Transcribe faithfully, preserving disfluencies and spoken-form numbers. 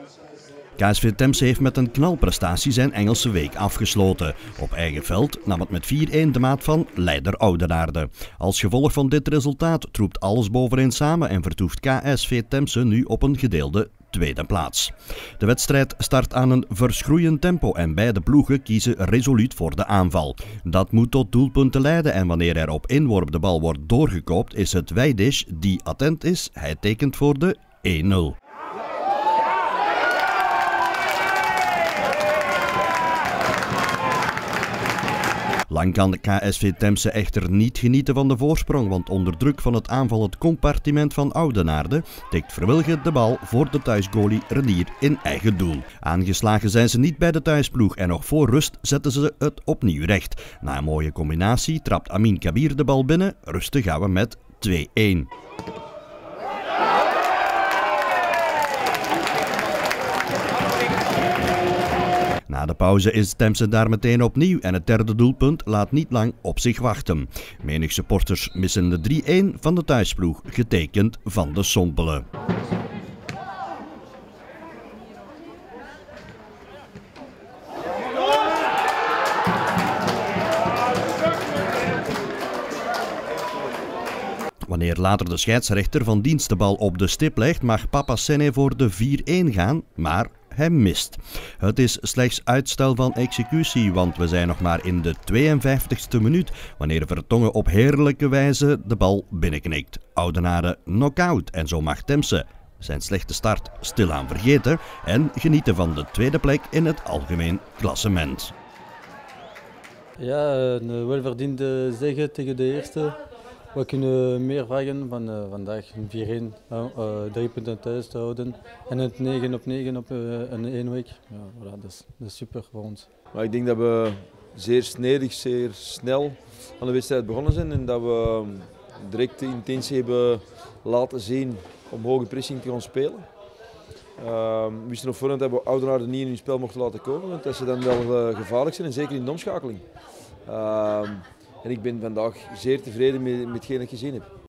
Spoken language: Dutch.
K S V Temse heeft met een knalprestatie zijn Engelse week afgesloten. Op eigen veld nam het met vier-een de maat van leider Oudenaarde. Als gevolg van dit resultaat troept alles bovenin samen en vertoeft K S V Temse nu op een gedeelde tweede plaats. De wedstrijd start aan een verschroeiend tempo en beide ploegen kiezen resoluut voor de aanval. Dat moet tot doelpunten leiden en wanneer er op inworp de bal wordt doorgekoopt, is het Wijdisch die attent is. Hij tekent voor de één nul. Lang kan de K S V Temse echter niet genieten van de voorsprong, want onder druk van het aanvallend compartiment van Oudenaarde tikt Verwilge de bal voor de thuisgoalie Renier in eigen doel. Aangeslagen zijn ze niet bij de thuisploeg en nog voor rust zetten ze het opnieuw recht. Na een mooie combinatie trapt Amin Kabir de bal binnen, rustig gaan we met twee-een. Na de pauze is Temse daar meteen opnieuw en het derde doelpunt laat niet lang op zich wachten. Menig supporters missen de drie-een van de thuisploeg, getekend Van de Sompelen. Wanneer later de scheidsrechter van dienst de bal op de stip legt, mag Papa Senne voor de vier-een gaan, maar hij mist. Het is slechts uitstel van executie, want we zijn nog maar in de tweeënvijftigste minuut wanneer Vertongen op heerlijke wijze de bal binnenknikt. Oudenaarde knock-out en zo mag Temse zijn slechte start stilaan vergeten en genieten van de tweede plek in het algemeen klassement. Ja, een welverdiende zege tegen de eerste. We kunnen meer vragen van uh, vandaag een vier-een, uh, uh, drie punten thuis te houden en het negen op negen op uh, een één week. Ja, voilà, dat, is, dat is super voor ons. Maar ik denk dat we zeer snedig, zeer snel aan de wedstrijd begonnen zijn en dat we direct de intentie hebben laten zien om hoge pressing te gaan spelen. Uh, we wisten nog voorhand dat we Oudenaarde niet in hun spel mochten laten komen, want dat ze dan wel uh, gevaarlijk zijn en zeker in de omschakeling. Uh, En ik ben vandaag zeer tevreden met, met hetgeen ik gezien heb.